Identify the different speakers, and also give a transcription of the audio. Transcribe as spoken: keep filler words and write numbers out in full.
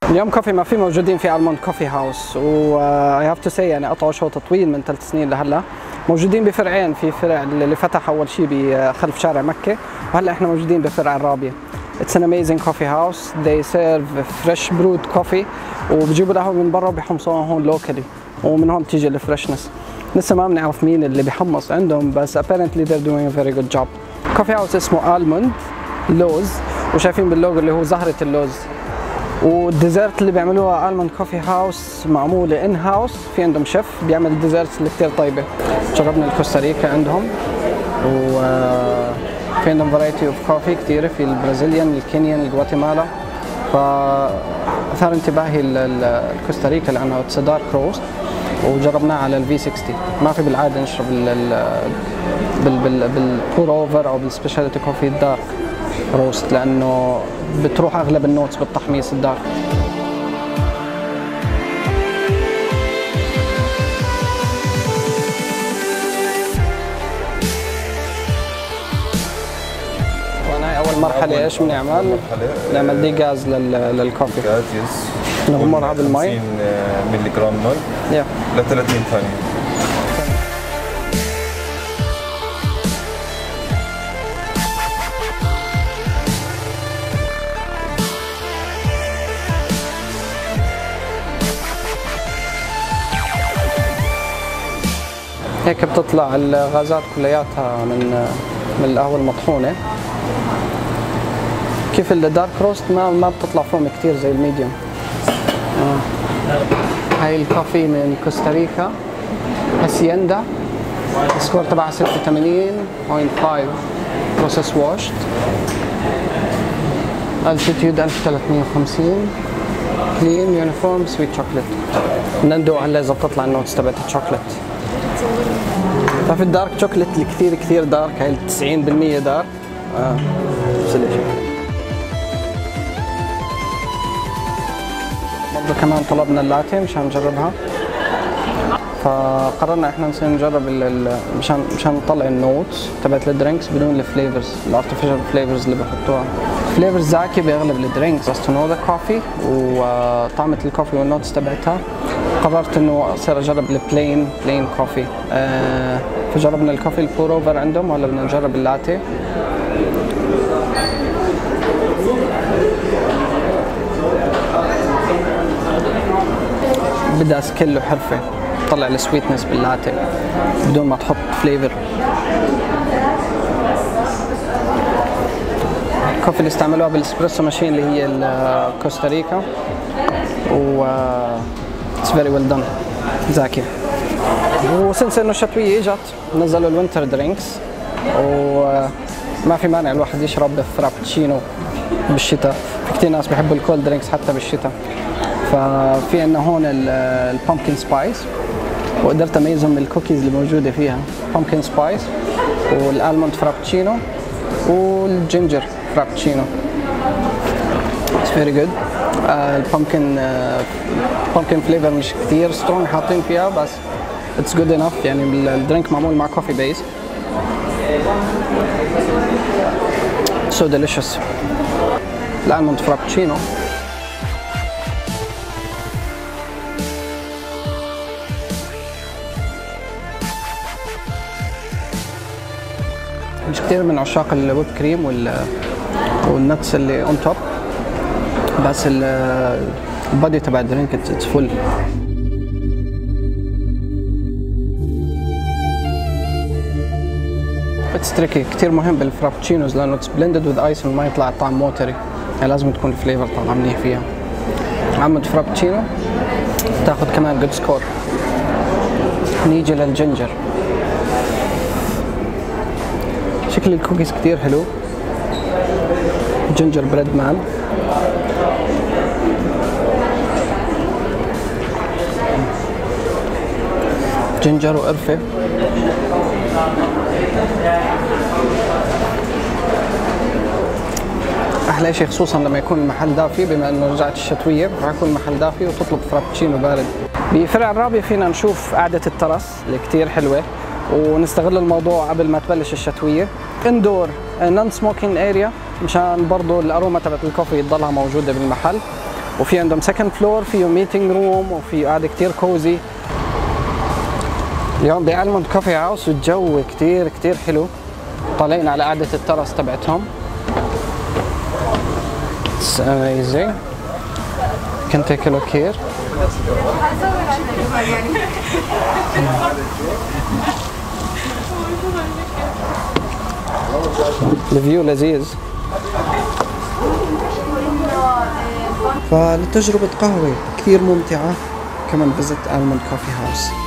Speaker 1: اليوم كوفي ما في موجودين في الموند كوفي هاوس، و اي هاف تو سي يعني قطعوا شوط طويل من ثلاث سنين لهلا. موجودين بفرعين، في فرع اللي فتح اول شيء بخلف شارع مكه، وهلا احنا موجودين بفرع الرابيه. It's an amazing coffee house. They serve fresh brewed coffee وبجيبوا القهوه من برا وبيحمصوها هون لوكالي، ومن هون بتيجي الفريشنس. لسه ما بنعرف مين اللي بيحمص عندهم، بس apparently they're doing a very good job. كوفي هاوس اسمه الموند لوز، وشايفين باللوجو اللي هو زهرة اللوز. والديزرت اللي بيعملوها الموند كوفي هاوس معمولة ان هاوس، في عندهم شيف بيعمل الديزرتس اللي كثير طيبة. جربنا الكوستاريكا عندهم، وفي عندهم فرايتي اوف كوفي كثيرة، في البرازيليان، الكينيان، الغواتيمالا. فأثار انتباهي الكوستاريكا لأنه اتس دارك روست، وجربناه على الفي ستين. ما في بالعاده نشرب بال بال بالبور اوفر او بالسبيشاليتي كوفي الدارك روست، لانه بتروح اغلب النوتس بالتحميص الدارك. وانا اول مرحله ايش بنعمل؟ بنعمل دي غاز للكوفي.
Speaker 2: غاز يس.
Speaker 1: نغمرها بالمي
Speaker 2: خمسين مللي جرام مي ل ثلاثين ثانيه.
Speaker 1: هيك بتطلع الغازات كلياتها من من القهوه المطحونه. كيف الدارك روست ما ما بتطلع فوم كثير زي الميديوم. آه. هاي الكوفي من كوستاريكا هاسيندا، السكور تبعها ستة وثمانين فاصلة خمسة بروسيس واشد، التيتيود ألف وثلاثمية وخمسين، كلين يونيفورم سويت شوكليت. بدنا ندوق هلا اذا بتطلع النوتس تبعت الشوكليت. ففي الدارك شوكليت اللي كثير كثير دارك، هاي تسعين بالمية دارك. اه برضه كمان طلبنا اللاتيه مشان نجربها، فقررنا احنا نصير نجرب مشان مشان نطلع النوتس تبعت الدرينكس بدون الفليفرز الارتفيشال فليفرز اللي بحطوها. فليفرز زاكي باغلب الدرينكس بس تو نو ذا كوفي وطعمه الكوفي والنوتس تبعتها. قررت انه اصير اجرب البلين بلين كوفي. آه فجربنا الكوفي البور اوفر عندهم، وهلا بدنا نجرب اللاتيه. بدها سكيل وحرفه تطلع السويتنس باللاتيه بدون ما تحط فليفر. الكوفي اللي استعملوها بالاسبريسو ماشين اللي هي الكوستاريكا، و اتس فيري ويل دون زاكي. وسنس انه الشتويه اجت نزلوا الوينتر درينكس، وما في مانع الواحد يشرب فرابتشينو بالشتاء. في كثير ناس بيحبوا الكولد درينكس حتى بالشتاء. ففي عندنا هون البامكن سبايس، وقدرت اميزهم من الكوكيز اللي موجوده فيها. بامكن سبايس والالموند فرابتشينو والجينجر فرابتشينو. اتس فيري جود. البامكن بامكن فليفر مش كثير سترونج حاطين فيها، بس اتس جود انف. يعني الدرينك معمول مع كوفي بيس. سو ديليشس. الالموند فرابتشينو مش كثير من عشاق الويب كريم وال والنتس اللي اون توب، بس البادي تبع الدرينك اتس فل. اتس تريكي. كثير مهم بالفرابتشينوز لانه اتس بلندد وذ ايس وما يطلع الطعم موتري، يعني لازم تكون الفليفر طالعه منيح فيها. عمود فرابتشينو تاخذ كمان جود سكور. نيجي للجنجر. شكل الكوكيز كتير حلو. جينجر بريد مان. جينجر وقرفة. احلى شيء خصوصا لما يكون المحل دافي، بما انه رجعت الشتويه راح يكون المحل دافي وتطلب فرابتشينو بارد. بفرع الرابيه فينا نشوف قعده الترس اللي كتير حلوه، ونستغل الموضوع قبل ما تبلش الشتويه. اندور نون سموكينج اريا مشان برضه الاروما تبعت الكوفي تضلها موجوده بالمحل. وفي عندهم سكند فلور فيه ميتنج روم وفي قاعدة كتير كوزي. اليوم بألموند كوفي هاوس والجو كتير كتير حلو. طالعين على قاعدة الترس تبعتهم. It's amazing. Can take a look here. الفيو لذيذ. فلتجربة قهوة كثير ممتعة كمان فيزت ألموند كوفي هاوس.